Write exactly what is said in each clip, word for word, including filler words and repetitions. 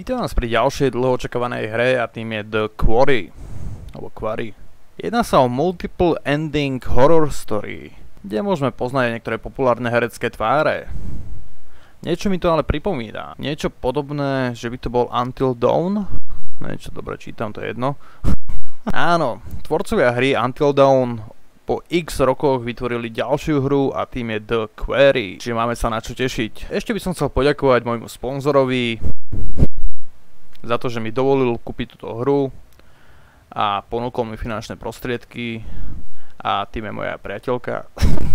Vítam vás pri ďalšej dlho očakávanej hre a tým je The Quarry. Alebo Quarry. Jedná sa o multiple ending horror story, kde môžeme poznať niektoré populárne herecké tváre. Niečo mi to ale pripomína. Niečo podobné, že by to bol Until Dawn. Niečo dobre čítam, to je jedno. Áno, tvorcovia hry Until Dawn po x rokoch vytvorili ďalšiu hru a tým je The Quarry. Čiže máme sa na čo tešiť. Ešte by som chcel poďakovať môjmu sponzorovi za to, že mi dovolil kúpiť túto hru a ponúkol mi finančné prostriedky a tým je moja priateľka.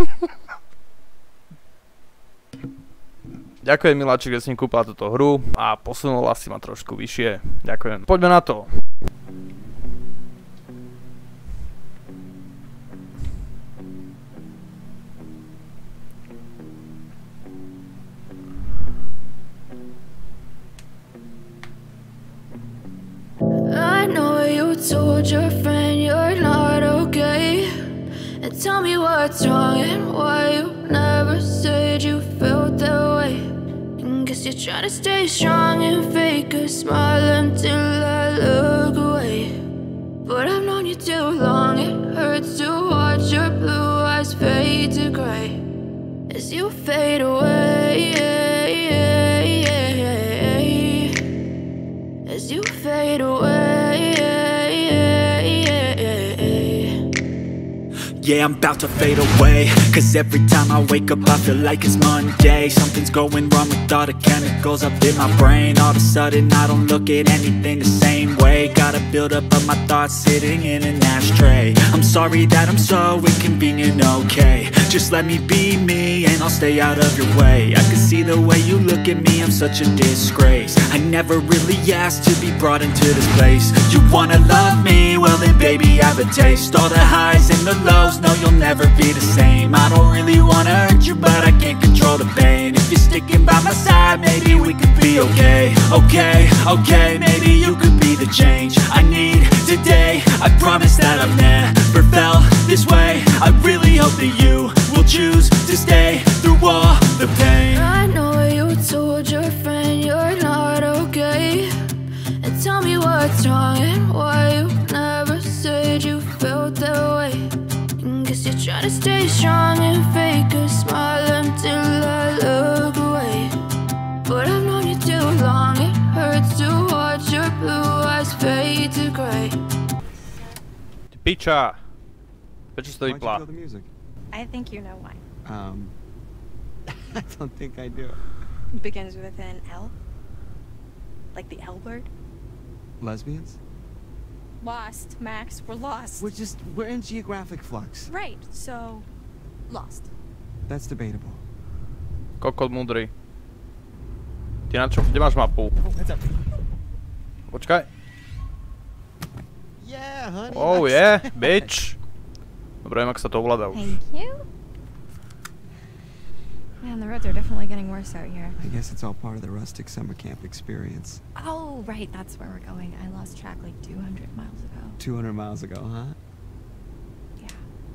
Ďakujem miláčik, že si mi kúpila túto hru a posunula si ma trošku vyššie. Ďakujem. Poďme na to. I know you told your friend you're not okay, and tell me what's wrong and why you never said you felt that way. And guess you're trying to stay strong and fake a smile until I look away. But I've known you too long, it hurts to watch your blue eyes fade to gray as you fade away. As you fade away. Yeah, I'm about to fade away, cause every time I wake up I feel like it's Monday. Something's going wrong with all the chemicals up in my brain. All of a sudden I don't look at anything the same way. Got a build up of my thoughts sitting in an ashtray. I'm sorry that I'm so inconvenient, okay. Just let me be me and I'll stay out of your way. I can see the way you look at me, I'm such a disgrace. I never really asked to be brought into this place. You wanna love me? Well then baby I have a taste. All the highs and the lows, no, you'll never be the same. I don't really wanna hurt you, but I can't control the pain. If you're sticking by my side, maybe we could be okay. Okay, okay, maybe you could be the change I need today. I promise that I've never felt this way. I really hope that you will choose to stay through all the pain. I know you told your friend you're not okay, and tell me what's wrong and why you never said you felt that way. Guess you're trying to stay strong and fake a smile until I look away. But I've known you too long, it hurts to watch your blue eyes fade to grey. Piča! Prečo si to Why'd you vyplá? kill the music? I think you know why. Um, I don't think I do. It begins with an L. Like the L word. Lesbians? Lost, Max. We're lost. We're just, we're in geographic flux. Right, so... Lost. That's debatable. Kokot múdry. Ty na čo? Kde máš mapu? Oh, heads up. Počkaj. Yeah, honey. Oh nice. yeah, bitch. Dobre, viem, ako sa to ovláda už. Thank you. Man, the roads are definitely getting worse out here. I guess it's all part of the rustic summer camp experience. Oh, right, that's where we're going. I lost track like two hundred miles ago. two hundred miles ago, huh? Yeah.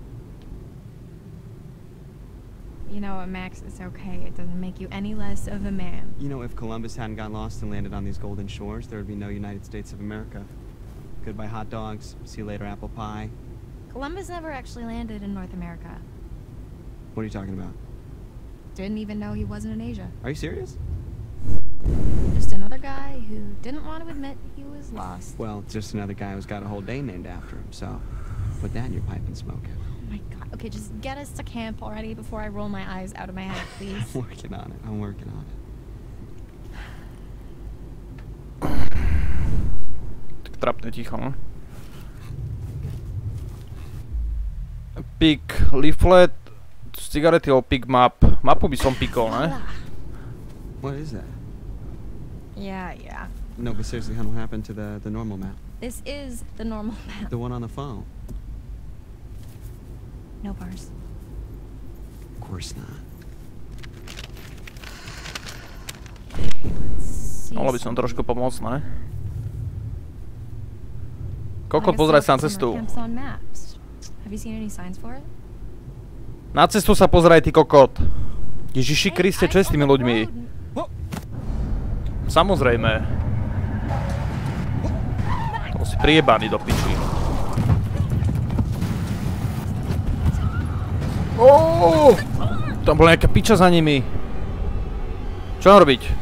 You know what, Max? It's okay. It doesn't make you any less of a man. You know, if Columbus hadn't got lost and landed on these golden shores, there would be no United States of America. Goodbye hot dogs, see you later apple pie. Columbus never actually landed in North America. What are you talking about? Didn't even know he wasn't in Asia. Are you serious? Just another guy who didn't want to admit he was lost. Well, just another guy who's got a whole day named after him, so put that in your pipe and smoke it. Oh my god. Okay, just get us to camp already before I roll my eyes out of my head, please. I'm working on it. I'm working on it. Tak trapne ticho, no? Pick leaflet, cigarety o pick map. Mapu by som pikol, ne? What is that? Yeah, yeah. No, but seriously, what happened to the, the normal map? This is the normal map. The one on the phone? No bars. Of course not. See Mohla by som some- trošku pomôcť, ne? Well, I Kokot, guess pozeraj those sa na summer cestu. camps on maps. Have you seen any signs for it? Na cestu sa pozeraj, ty kokot. Ježiši Hey, Kriste, eyes čo je s on tými the ľuďmi? road. Samozrejme. Alebo si priebaný do piči. Oooo! Tam bola nejaká piča za nimi. Čo mám robiť?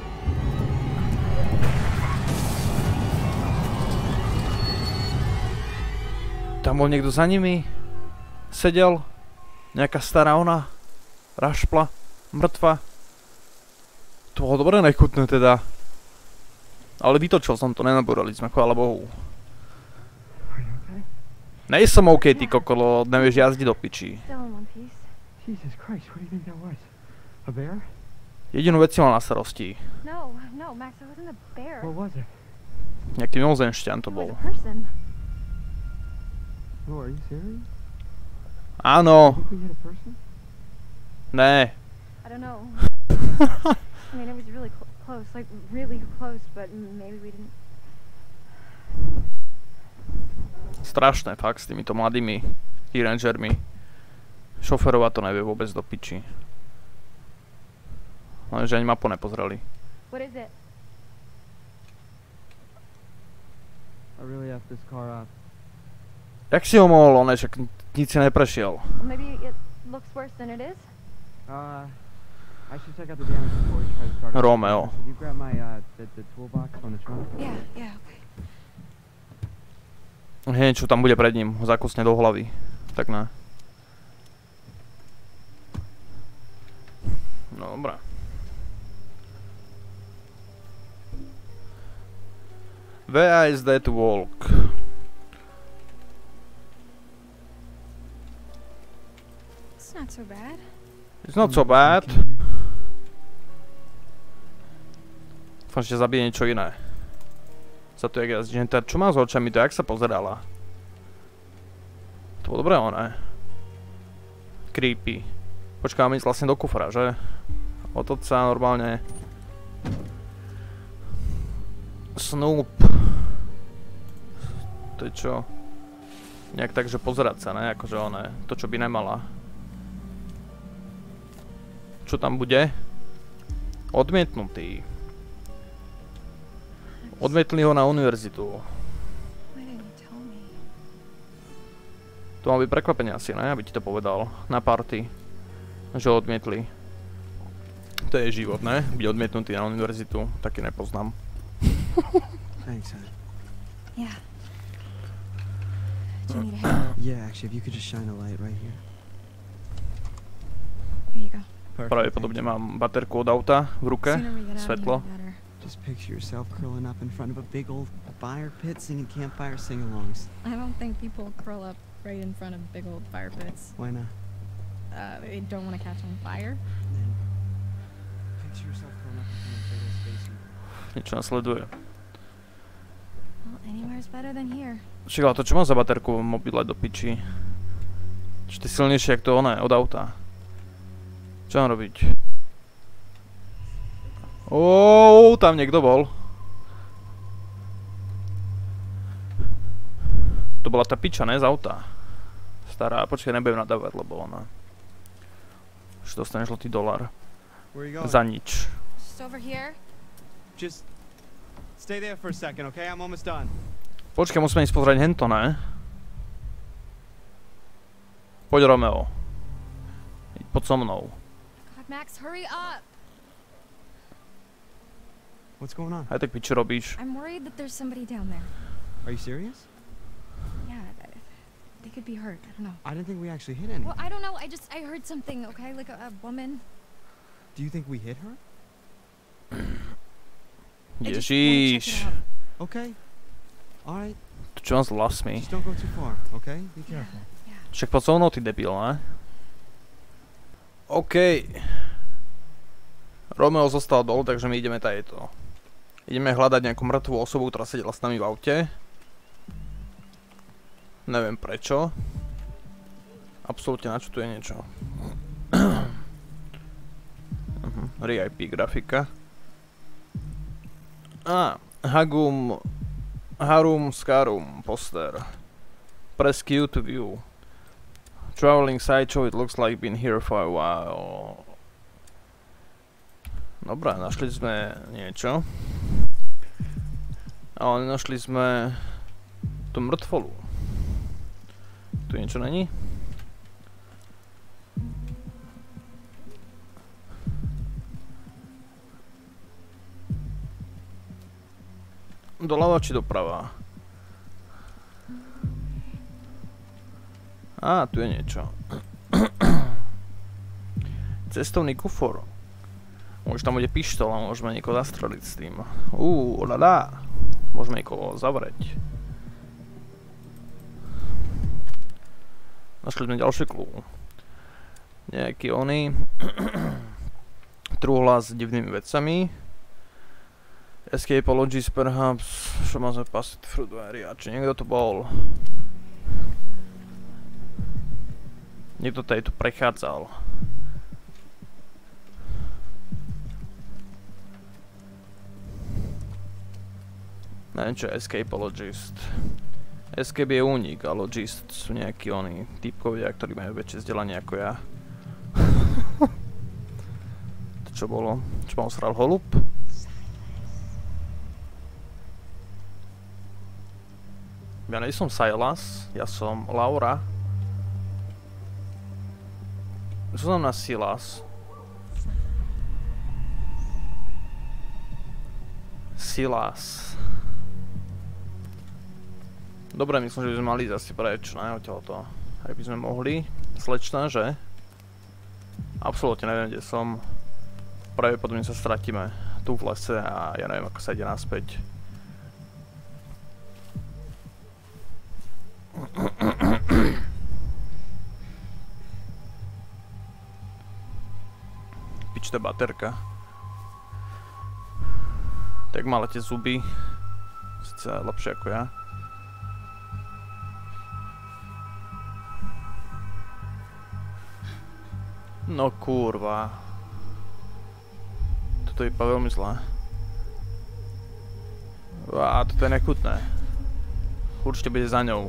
Tam bol niekto za nimi. Sedel. Nejaká stará ona. Rašpla. Mŕtva. To bolo dobre nechutné teda. Ale vytočil som to, nenabúrali sme, chvála Bohu. Nejsom OK, ty kokolo, nevieš jazdiť do piči. Jesus Christ, what do you think that was? A bear? Jedinú vec si mal na starosti. No, no, Max, it wasn't a bear. What was it? Nejaký mimozemšťan to It was bol. a person. Oh, are you serious? Áno. Think we hit a person? Né. I don't know. I mean, it was really cl close, like really close, but maybe we didn't. Strašné, fakt, s týmito mladými teenagermi. Šoferovať to nevie vôbec do piči. Lenže ani mapu nepozreli. What is it? I really effed this car up. Jak si ho mohol, on však nic si neprešiel. Well, maybe it looks worse than it is. Uh, I should check out the damage before we try to start. Romeo. Could you grab my, uh, the, the toolbox from the trunk? Yeah, yeah, okay. Hneď, čo tam bude pred ním, ho zakusne do hlavy. Tak ne. No dobré. Where is that walk? It's not so bad. It's not so bad. Dúfam, že zabije niečo iné. Za to, jak jazdí. Čo má s očami, to jak sa pozerala? To bolo dobré, ono. Creepy. Počkaj, mám ísť vlastne do kufra, že? Otoť sa normálne. Snoop. To je čo? Nejak tak, že pozerať sa, ne? Akože ono. To, čo by nemala. Čo tam bude? Odmietnutý. Odmietli ho na univerzitu. To má byť prekvapenie asi, ne? Aby ti to povedal. Na party. Že ho odmietli. To je život, ne? Byť odmietnutý na univerzitu. Taky nepoznám. Thanks, hon. Yeah. Do you need a hand? Yeah, actually, if you could just shine a light right here. Here you go. Pravdepodobne mám baterku od auta v ruke. Sooner we get out of here, Svetlo. the better. Just picture yourself curling up in front of a big old fire pit singing campfire sing-alongs. I don't think people curl up right in front of big old fire pits. Why not? Uh, they don't want to catch on fire. Then picture yourself curling up in front of a big old space heater. Niečo nasleduje. Well, anywhere's better than here. Však, ale to čo mám za baterku v mobile do piči? Čiže ty silnejšie jak to oné, od auta. Čo mám robiť? Oooo, tam niekto bol. To bola tá piča, ne? Z auta. Stará, počkaj, nebudem nadávať, lebo ona... Už dostaneš žltý dolar. Where are you going? Za nič. Just over here. Just stay there for a second, okay? I'm almost done. Počkaj, musíme ísť pozrieť hento, ne? Poď, Romeo. Poď so mnou. God, Max, hurry up. What's going on? Aj tak piči robíš. I'm worried that there's somebody down there. Are you serious? Yeah, th- they could be hurt. I don't know. I didn't think we actually hit anyone. Well, I don't know. I just, I heard something, okay? Like a, a woman. Do you think we hit her? I just wanna check Ježíš. it out. Okay. All right. To čo mám s vlasmi? Just don't go too far, okay? Be Yeah, careful. yeah. Však poď so mnou, ty debil, ne? OK. Romeo zostal dolu, takže my ideme tajeto. Ideme hľadať nejakú mŕtvú osobu, ktorá sedela s nami v aute. Neviem prečo. Absolútne načutuje niečo. uh-huh. R I P grafika. Á, Hagum... Harum Skarum poster. Press Q to view. Traveling sideshow, it looks like been here for a while. Dobre, našli sme niečo. Ale našli sme tú mŕtvolu. Tu niečo není? Doľava či doprava? Á, tu je niečo. Cestovný kufor. Už tam bude pištol a môžeme niekoho zastreliť s tým. Uuu, lala. Môžeme niekoho zavrieť. Našli sme ďalšie clue. Nejaký oný. Truhla s divnými vecami. Escapologies perhaps. Čo má sme passive fruit area. Či niekto to bol? Niekto tady tu prechádzal. Neviem čo je escapologist. Escape je únik a logist sú nejakí oni typkovia, ktorí majú väčšie vzdelanie ako ja. To čo bolo? Čo ma osral holub? Ja nie som Silas, ja som Laura. Čo znamená Silas? Silas. Dobre, myslím, že by sme mali zase preč, ne, odtiaľto. Aj by sme mohli. Slečná, že? Absolútne neviem, kde som. Pravdepodobne sa stratíme tu v lese a ja neviem, ako sa ide naspäť. Pičte baterka. Tak mala tie zuby. Sice lepšie ako ja. No kurva. Toto je iba veľmi zlé. Á, toto je nechutné. Určite bude za ňou.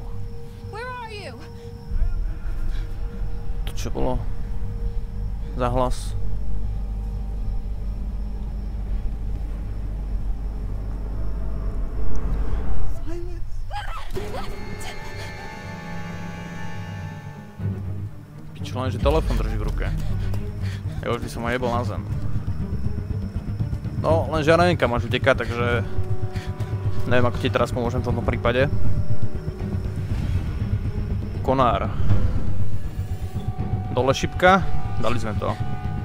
To čo bolo? Za hlas. Pičo, len že telefon drží v ruke. Ja už by som ho jebol na zem. No, lenže ja neviem kam máš utekať, takže neviem ako ti teraz pomôžem v tomto prípade. Konár. Dole šipka. Dali sme to.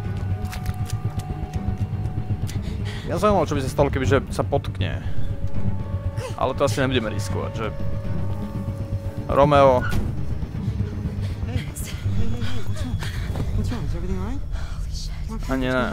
Ja zaujímavé, čo by sa stalo, kebyže sa potkne. Ale to asi nebudeme riskovať, že... Romeo. Ani ne.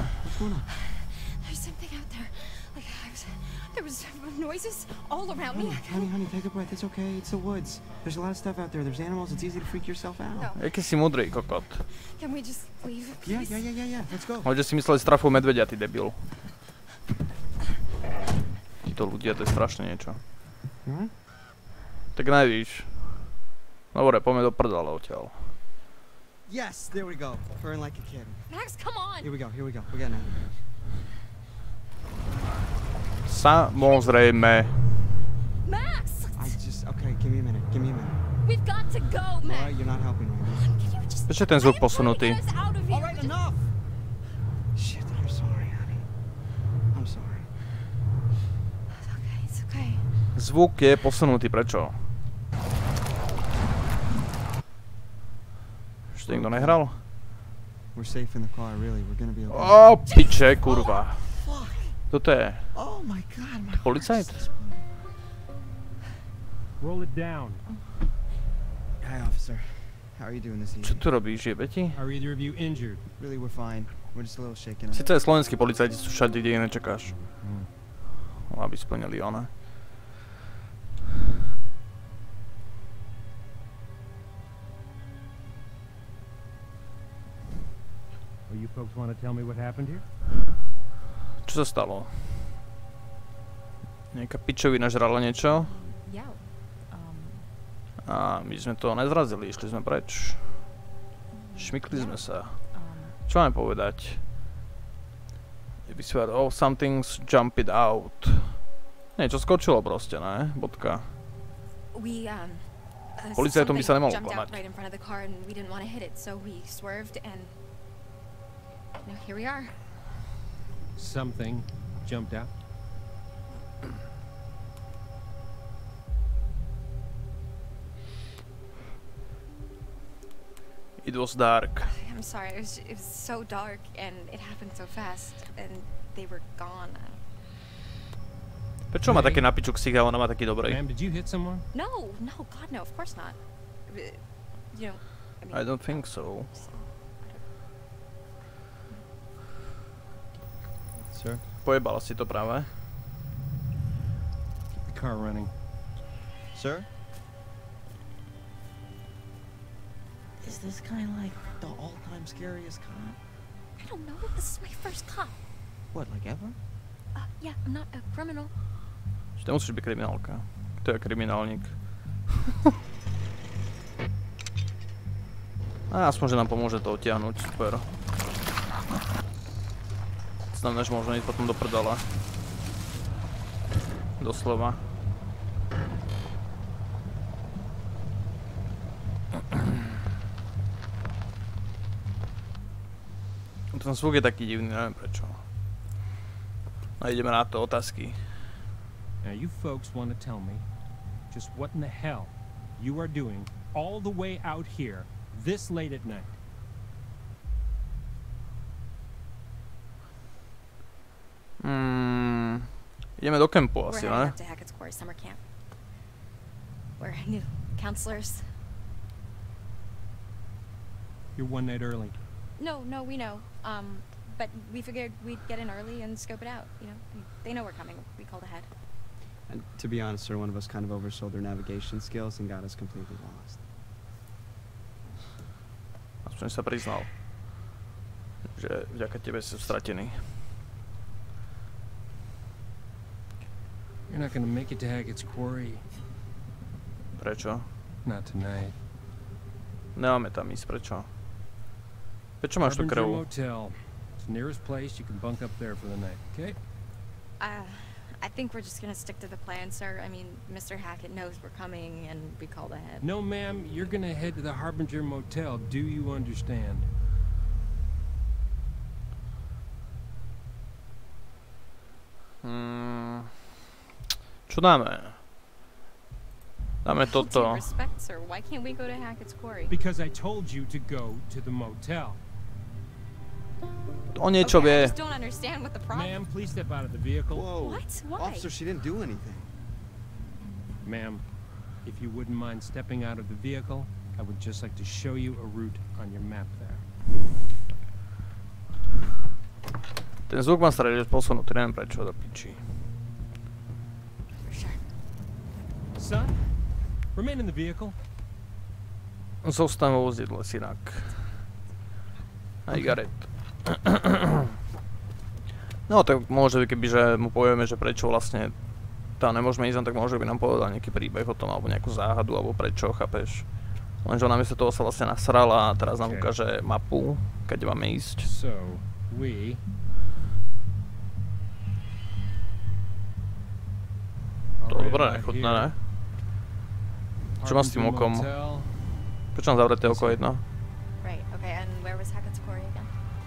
Noises all around me. Honey, honey, honey, take a breath. It's okay. It's the woods. There's a lot of stuff out there. There's animals. It's easy to freak yourself out. No. Jaký si mudrý kokot. Can we just leave, Yeah, please? yeah, yeah, yeah, yeah. Let's go. Hoď, že si mysleli strafu medvedia, ty debil. Títo ľudia, to je strašne niečo. Alright. Tak nevíš. Dobre, poďme do prdala odtiaľ. Yes, there we go. Burn like a kid. Max, come on. Here we go. Here we go. We're getting out of here. Samozrejme. Max! I just okay. Give me a minute. Give me a minute. We've got to go, Max. Laura, you're not helping right now. Can you just... Prečo je ten zvuk posunutý? Get us out of here. Alright, enough. Shit, I'm sorry, honey. I'm sorry. It's okay, it's okay. Zvuk je posunutý, prečo? Ešte niekto nehral? We're safe in the car, really. We're gonna be okay. Ó, piče, kurva. Toto je Oh my god, my policajt? Roll it down. Hi, officer. How are you doing this Čo evening? tu robíš, jebe ti? Are either of you injured? Really, we're fine. We're just a little shaken up. Sice slovenskí policajti sú všade, kde ich nečakáš. Aby splnili ona. Well, you folks want to tell me what happened here? Čo sa stalo? Nejaká pičovina žrala niečo? Yeah. Um, A my sme to nezrazili, išli sme preč. Šmykli sme sa. um, Čo máme povedať? Vysver, oh, something's jumped out. Niečo skočilo proste, ne? Bodka. We, um... Uh, Policajtom by sa nemohlo jumped out klamať. right in front of the car and we didn't want to hit it, so we swerved and... You know, here we are. Something jumped out? It was dark. I'm sorry, it was, it was so dark and it happened so fast and they were gone. Prečo má také na piču ksich a ona má taký dobrý? Ma'am, did you hit someone? No, no, God, no, of course not. Uh, You know, I mean... I don't think so. so, Sir? Pojebala si to práve. Keep the car running. Sir? Is this guy like the all-time scariest cop? I don't know, this is my first cop. What, like ever? Uh, yeah, I'm not a criminal. Že nemusíš byť kriminálka. To je kriminálnik. A aspoň, že nám pomôže to odtiahnuť, super. Znamená, že môžeme ísť potom do prdala. Doslova. Ten zvuk je taký divný, neviem prečo. A ideme na to, otázky. Now you folks want to tell me just what in the hell you are doing all the way out here this late at night? Hmm, ideme do kempu We're asi, heading ne? up to Hackett's Quarry summer camp. We're new counselors. You're one night early. No, no, we know. Um, but we figured we'd get in early and scope it out, you know? They know we're coming. We called ahead. And to be honest, sir, one of us kind of oversold their navigation skills and got us completely lost. Aspoň sa priznal, že vďaka tebe sú stratení. You're not gonna make it to Hackett's Quarry. Prečo? Not tonight. Nemáme tam ísť, prečo? Prečo máš tú Harbinger krvu? Motel. It's the nearest place. You can bunk up there for the night, okay? Uh, I think we're just gonna stick to the plan, sir. I mean, Mister Hackett knows we're coming and we called ahead. No, ma'am. You're gonna head to the Harbinger Motel. Do you understand? Hmm. Čo dáme? Dáme With all due toto. respect, sir, why can't we go to Hackett's Quarry? Because I told you to go to the motel. O niečo Okay, I vie. just don't understand what the problem. Ma'am, please step out of the vehicle. Whoa. What? Why? Officer, she didn't do anything. Ma'am, if you wouldn't mind stepping out of the vehicle, I would just like to show you a route on your map there. Ten zvuk má sa realiť posunutý, neviem prečo, do piči. For sure. Son, remain in the vehicle. Zostaň vo vozidle, synak. I got it. No tak môže by, keby že mu povieme, že prečo vlastne tam nemôžeme ísť, tak môže by nám povedal nejaký príbeh o tom, alebo nejakú záhadu, alebo prečo, chápeš? Lenže ona namiesto toho sa vlastne nasrala a teraz nám Okay. ukáže mapu, keď máme ísť. So, we... To are dobré, right nechutné, here. ne? Čo má s tým Harbinger okom? Motel. Prečo nám zavreté oko jedno? Right, okay, and where was Hackett's Quarry again?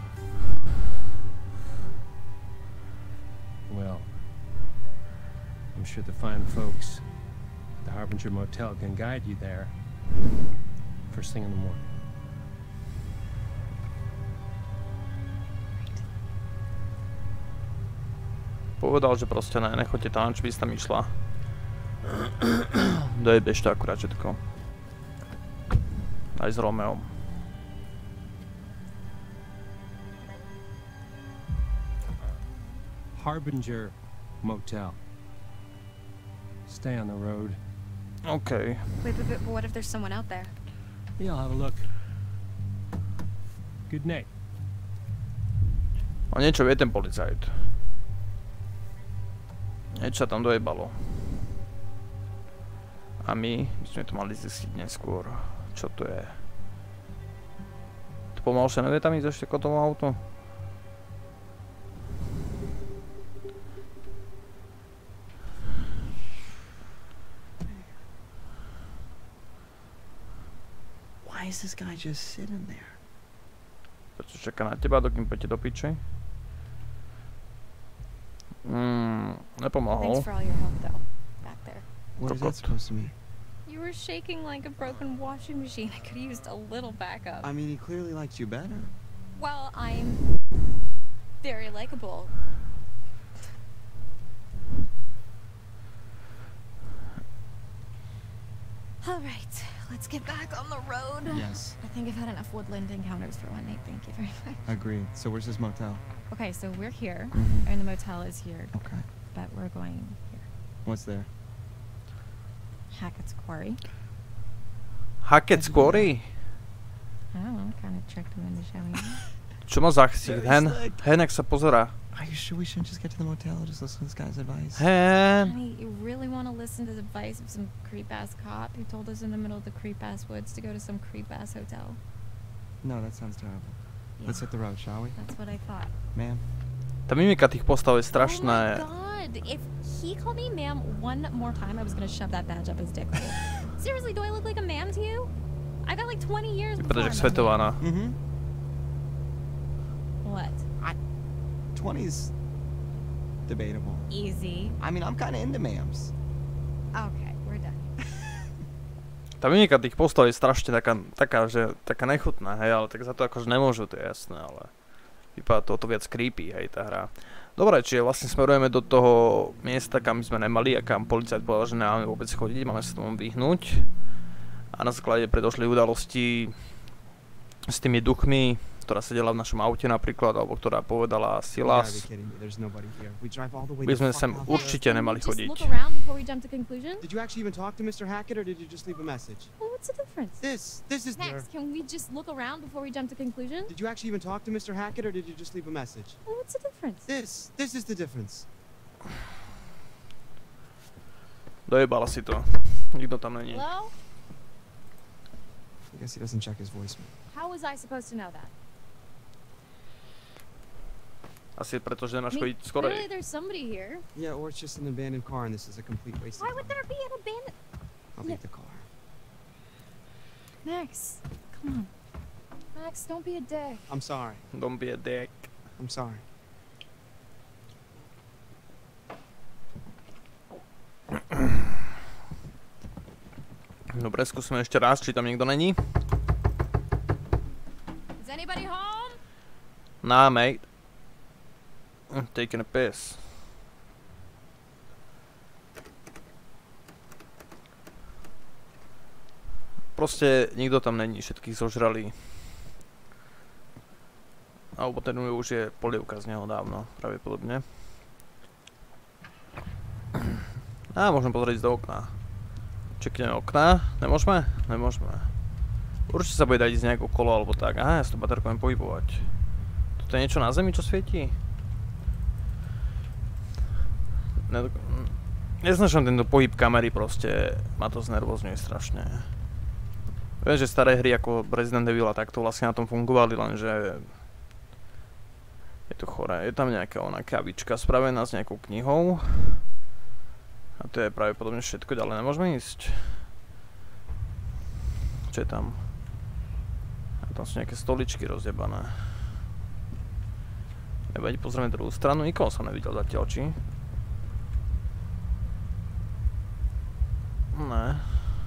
Well, I'm sure the fine folks at the Harbinger Motel can guide you there. First thing in the morning. Povedal, že proste ne, nechoďte tam, či by si tam išla. Dojebeš to akurát všetko. Aj s Romeom. Harbinger Motel. Stay on the road. OK. Wait, but, but what if there's someone out there? Yeah, I'll have a look. Good night. A niečo vie ten policajt. Niečo sa tam dojebalo. A my by sme to mali zistiť neskôr. Čo to je? To pomalu sa nevie tam ísť ešte k tomu autu? Why is this guy just sitting there? Prečo čaká na teba, dokým pôjte do piče? Mm, nepomohol. Thanks for all your help, though. Back there. What is that supposed to mean? You were shaking like a broken washing machine. I could have used a little backup. I mean, he clearly likes you better. Well, I'm very likable. All right, let's get back on the road. Yes. I think I've had enough woodland encounters for one night. Thank you very much. Agreed. So where's this motel? Okay, so we're here, Mhm. and the motel is here. Okay. But we're going here. What's there? Hackett's Quarry. Hackett's Quarry? I don't know, kind of tricked him into showing me. Čo má za ksík? Hen, hen, jak sa pozerá. Are you sure we shouldn't just get to the motel and just listen to this guy's advice? Hen. Honey, you really want to listen to the advice of some creep-ass cop who told us in the middle of the creep-ass woods to go to some creep-ass hotel? No, that sounds terrible. Yeah. Let's hit the road, shall we? That's what I thought. Ma'am? Tá mimika tých postav je Oh my strašná. god! If he called me ma'am one more time, I was gonna shove that badge up his dick hole. Seriously, do I look like a ma'am to you? I got like twenty years before. Vypadáš jak svetovaná. Mm-hmm. What? twenty's debatable. Easy. I mean, I'm kind of into ma'ams. Okay, we're done. Tá mimika tých postav je strašne taká, taká, že taká nechutná, hej, ale tak za to akože nemôžu, to je jasné, ale vypadá to o to viac creepy, hej, tá hra. Dobre, čiže vlastne smerujeme do toho miesta, kam sme nemali a kam policajt povedal, že nemáme vôbec chodiť, máme sa tomu vyhnúť. A na základe predošlej udalosti s tými duchmi, ktorá sedela v našom aute napríklad, alebo ktorá povedala Silas, by sme sem určite nemali chodiť. Did you actually even talk to Mister Hackett, or did you just leave a message? Well, what's the difference? This, this is Max, can we just look around before we jump to conclusions? Did you actually even talk to Mister Hackett, or did you just leave a message? Well, what's the difference? This, this is the difference. Dojebala si to. Nikto tam není. Hello? I guess he doesn't check his voicemail. How was I supposed to know that? Asi preto, že nemáš I mean, chodiť skorej. clearly there's somebody here. Yeah, or it's just an abandoned car, and this is a complete waste Why of would time. there be an abandoned... I'll leave the car. Max, come on. Max, don't be a dick. I'm sorry. Don't be a dick. I'm sorry. Dobre, skúsime ešte raz, či tam niekto není. Is anybody home? Nah, mate. I'm taking a piss. Proste nikto tam není, všetkých zožrali. Alebo ten už je polievka z neho dávno, pravdepodobne. Á, môžeme pozrieť do okna. Čekneme okna. Nemôžeme? Nemôžeme. Určite sa bude dať ísť nejaké kolo alebo tak. Aha, ja sa to baterko viem pohybovať. Toto je niečo na zemi, čo svietí? Neznačam tento pohyb kamery, proste ma to znervozňuje strašne. Viem, že staré hry ako Resident Evil a takto vlastne na tom fungovali, lenže je to choré. Je tam nejaká ona kavička spravená s nejakou knihou. A to je pravdepodobne všetko, ďalej nemôžeme ísť. Čo je tam? A tam sú nejaké stoličky rozjebané. Nevadí, pozrieme druhú stranu, nikoho som nevidel zatiaľ, či? Ne.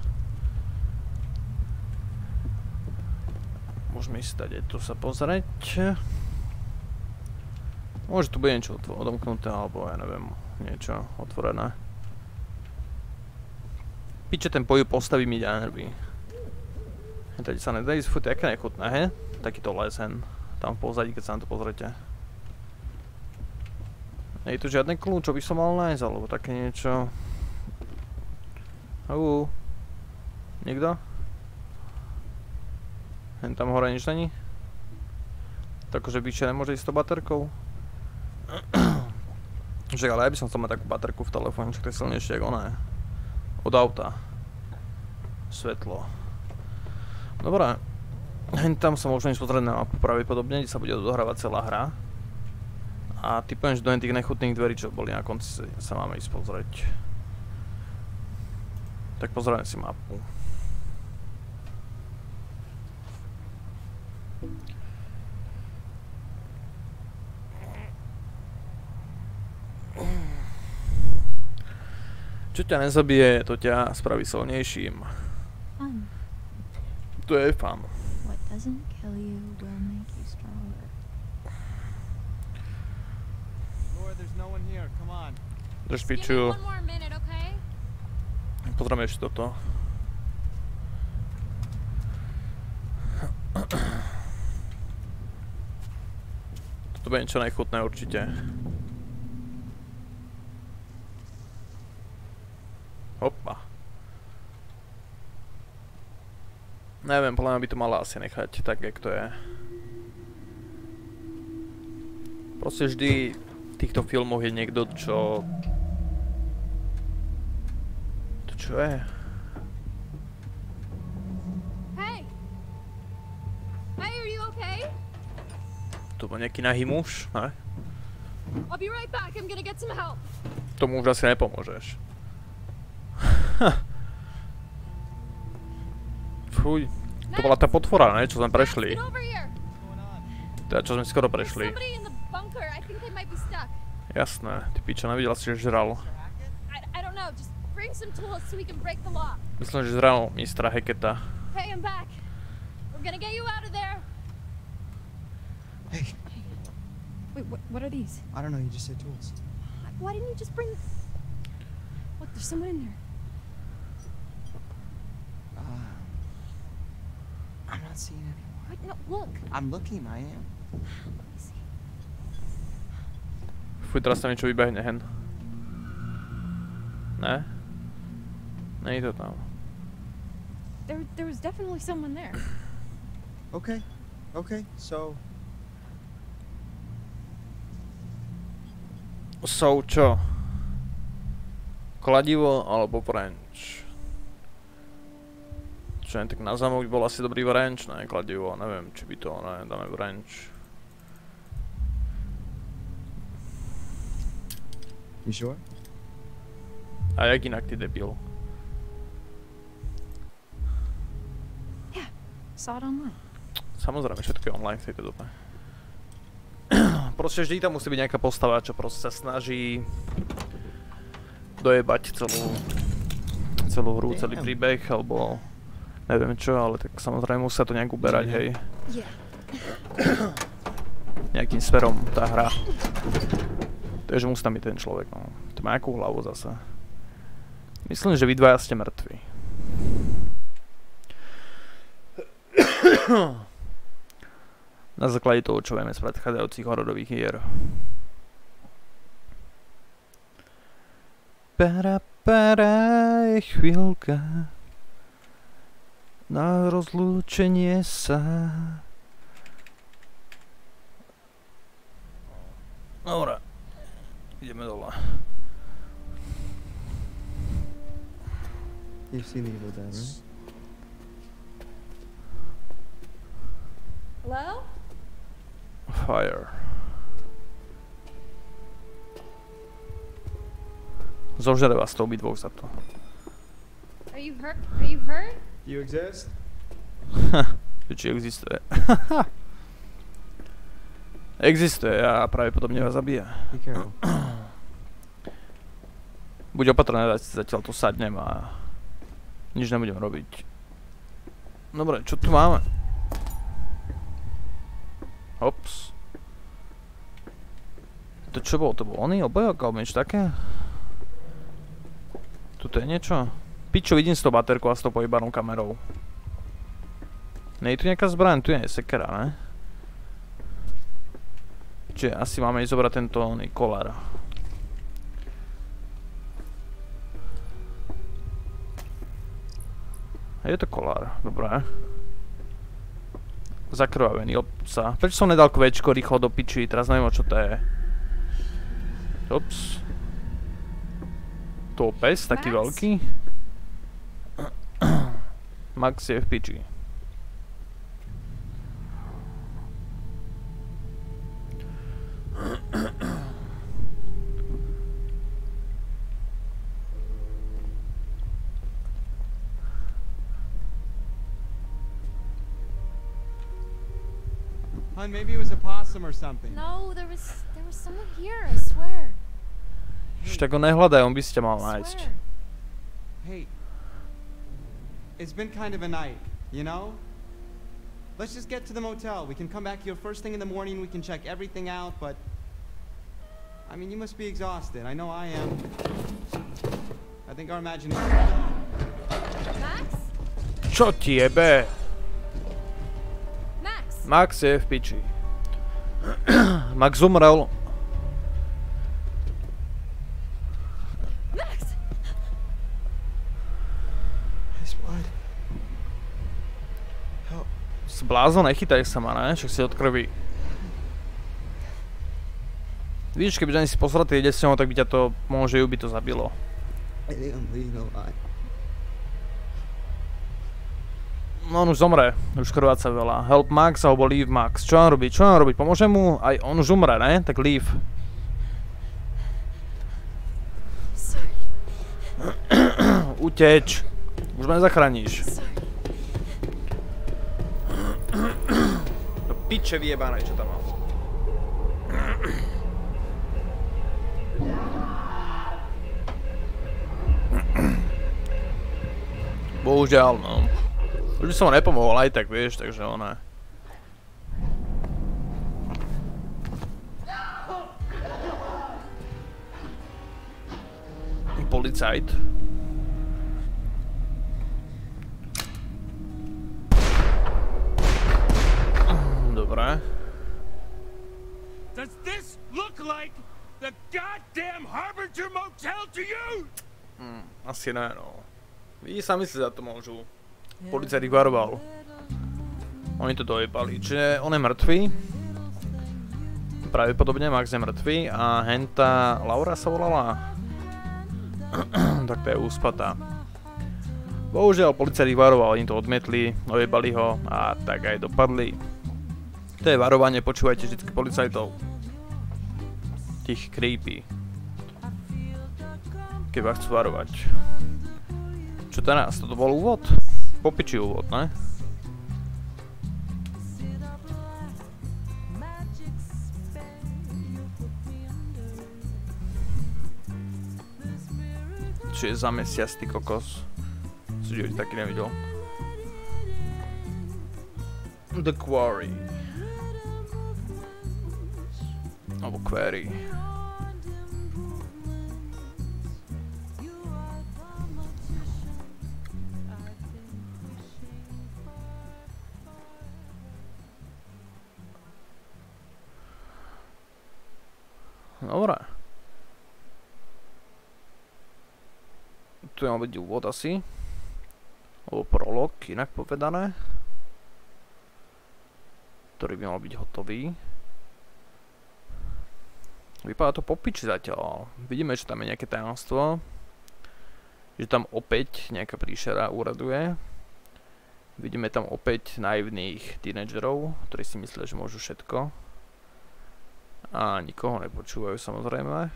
Môžeme ísť tady tu sa pozrieť. Môže tu bude niečo odomknuté, alebo ja neviem, niečo otvorené. Piče, ten pohyb postaví mi nervy. Tady sa nedá ísť, furt, aké nechutné, he? Takýto les hen. Tam v pozadí, keď sa na to pozrete. Nie je tu žiadny kľúč, čo by som mal nájsť, alebo také niečo. Au. Niekto? Hen tam hore nič není? Takže byče nemôže ísť s tou baterkou? Však ale ja by som chcel mať takú baterku v telefóne, však to je silnejšie ako ona je. Od auta. Svetlo. Dobre. Hen tam sa môžeme ísť pozrieť na mapu pravdepodobne, kde sa bude odohrávať celá hra. A typujem, že do tých nechutných dverí, čo boli na konci, sa máme ísť pozrieť. Tak pozrieme si mapu. Čo ťa nezabije, to ťa spraví silnejším. Fun. To je fun. What doesn't kill you will make you stronger. Laura, there's no one here. Come on. Drž Give me piču. one more minute, okay? Pozrieme ešte toto. Toto bude niečo najchutné určite. Hopa. Neviem, podľa mňa by to mala asi nechať tak, jak to je. Proste vždy v týchto filmoch je niekto, čo... To čo je? Hey! Hey, are you okay? To bol nejaký nahý muž, ne? I'll be right back. I'm gonna get some help. Tomu už asi nepomôžeš. Fuj, to bola tá potvora, ne? Čo sme prešli. Teda, čo sme skoro prešli. Jasné, ty piča, nevidela si, že žral. Myslím, že žral mistra Hacketa. Hey, I'm back. We're gonna get you out of there. Hey. Wait, what, what are these? I don't know, you just said tools. Why didn't you just bring... Look, there's someone in there. Uh, I'm not seeing anyone. Wait, no, look. I'm looking, I am. Let me see. Fuj, teraz tam niečo vybehne hen. Ne? Nie je to tam. There, there was definitely someone there. Okay, okay, so... So, čo? Kladivo alebo wrench? Čo len tak na zamok bol asi dobrý wrench, ne kladivo, neviem, či by to, ne, dáme wrench. You sure? A jak inak, ty debil? Yeah, saw it online. Samozrejme, všetko je online v tejto dobe. Proste vždy tam musí byť nejaká postava, čo proste sa snaží dojebať celú, celú hru, celý príbeh, alebo neviem čo, ale tak samozrejme musí sa to nejak uberať, hej. Nejakým smerom tá hra. Takže musí tam byť ten človek, no. To má nejakú hlavu zase. Myslím, že vy dvaja ste mŕtvi. Na základe toho, čo vieme z predchádzajúcich hororových hier. Para, para, je chvíľka na rozlúčenie sa. Dobre, ideme dole. You've seen the Evil Dead, right? Hello? Fire. Zožere vás to obidvoch za to. Are you hurt? Are you hurt? You exist? Či existuje. Existuje a pravdepodobne vás zabije. Be careful. Buď opatrný, zatiaľ tu sadnem a nič nebudem robiť. Dobre, čo tu máme? Ops. To čo bol? To bol oný obojok alebo niečo také? Tuto je niečo? Pičo, vidím s tou baterkou a s tou pojebanou kamerou. Nie je tu nejaká zbraň? Tu je sekera, ne? Čiže asi máme ísť zobrať tento oný kolár. Je to kolár, dobré. Zakrvavený obca. Prečo som nedal kvečko rýchlo do piči? Teraz neviem, čo to je. Ups. To pes, taký veľký. Max je v piči. Hun, maybe it was a possum or something. No, there was there was someone here, I swear. Ešte tak ho nehľadaj, on by si ťa mal nájsť. Hey, it's been kind of a night, you know? Let's just get to the motel. We can come back here first thing in the morning, we can check everything out, but... I mean, you must be exhausted. I know I am. I think our imagination... Max? Čo ti jebe? Max! Max je v piči. Max umrel. Max! His blood. Help. Blázon, nechytaj sa ma, ne? Však si od krvi. Vidíš, keby ani si posratý ide s ňou, tak by ťa to, môže ju by to zabilo. I didn't leave no lie. No on už zomre, už krváca veľa. Help Max alebo leave Max. Čo mám robiť? Čo mám robiť? Pomôžem mu? Aj on už umre, ne? Tak leave. Uteč. Už ma nezachrániš. Do piče vyjebanej, čo tam mám. Bohužiaľ, no. Už by som ho nepomohol aj tak, vieš, takže ona... Policajt. Dobre. Does this look like the goddamn Harbinger Motel to you? Hmm, asi ne, no. Vy sami si za to môžu. Policajt ich varoval. Oni to dojebali, čiže on je mŕtvý. Pravdepodobne Max je mŕtvý a henta Laura sa volala. Tak to je úspatá. Bohužiaľ policajt ich varoval, oni to odmietli, dojebali ho a tak aj dopadli. To je varovanie, počúvajte vždycky policajtov. Tých creepy. Keď vás chcú varovať. Čo teraz? Toto bol úvod? Popičí úvod, ne? Čo je za mesiac, ty kokos? Si živote taký nevidel. The Quarry. Alebo Quarry. Dobre. Tu má byť úvod asi. Alebo prolog, inak povedané. Ktorý by mal byť hotový. Vypadá to po piči zatiaľ. Vidíme, že tam je nejaké tajomstvo. Že tam opäť nejaká príšera úraduje. Vidíme tam opäť naivných tínedžerov, ktorí si myslia, že môžu všetko. A nikoho nepočúvajú, samozrejme.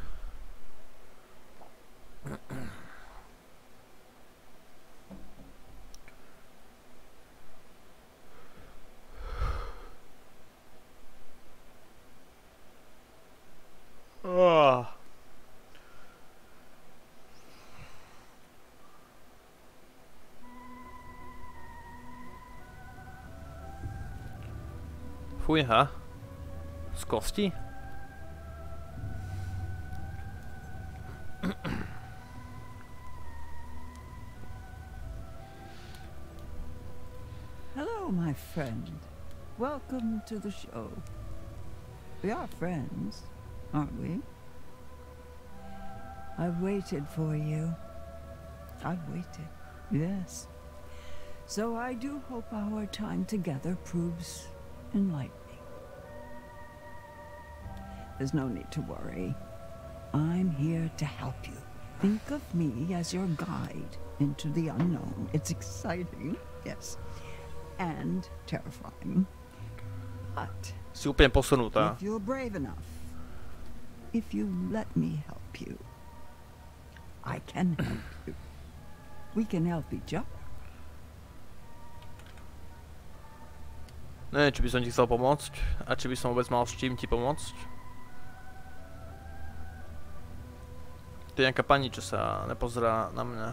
Oh. Fújha. Z kosti? Hello, my friend. Welcome to the show. We are friends, aren't we? I've waited for you. I've waited, yes. So I do hope our time together proves enlightening. There's no need to worry. I'm here to help you. Think of me as your guide into the unknown. It's exciting, yes, and terrifying. But si úplne posunutá. If you're brave enough, if you let me help you, I can help you. We can help each other. Neviem, či by som ti chcel pomôcť a či by som vôbec mal s čím ti pomôcť. To je nejaká pani, čo sa nepozerá na mňa.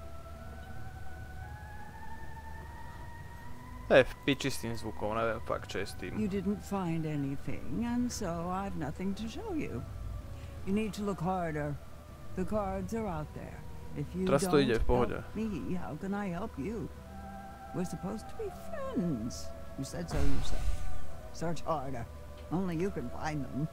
To je v piči s tým zvukom, neviem fakt, čo je s tým. You didn't find anything, and so I've nothing to show you. You need to look harder. The cards are out there. If you Teraz to don't ide v pohode. help me, how can I help you? We're supposed to be friends. You said so yourself. Search harder. Only you can find them.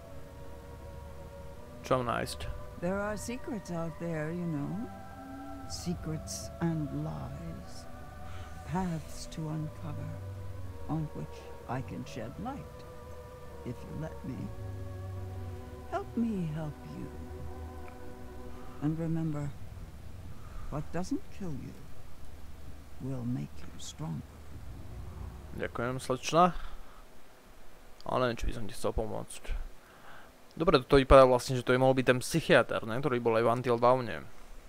Čo mám nájsť? There are secrets out there, you know. Secrets and lies. Paths to uncover, on which I can shed light, if you let me. Help me help you. And remember, what doesn't kill you will make you stronger. Ďakujem, slečna. Ale neviem, či by som ti chcel pomôcť. Dobre, toto vypadá vlastne, že to je mohol byť ten psychiatr, ne? Ktorý bol aj v Until Dawne.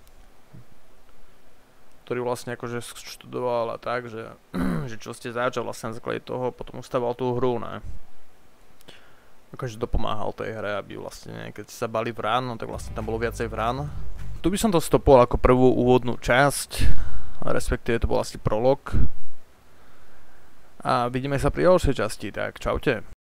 Ktorý vlastne akože študoval a tak, že, že čo ste začal vlastne na základe toho, potom ustaval tú hru, ne? Akože dopomáhal tej hre, aby vlastne, keď sa bali vrán, no tak vlastne tam bolo viacej vrán. Tu by som to stopol ako prvú úvodnú časť, respektíve to bol asi prolog. A vidíme sa pri ďalšej časti, tak čaute.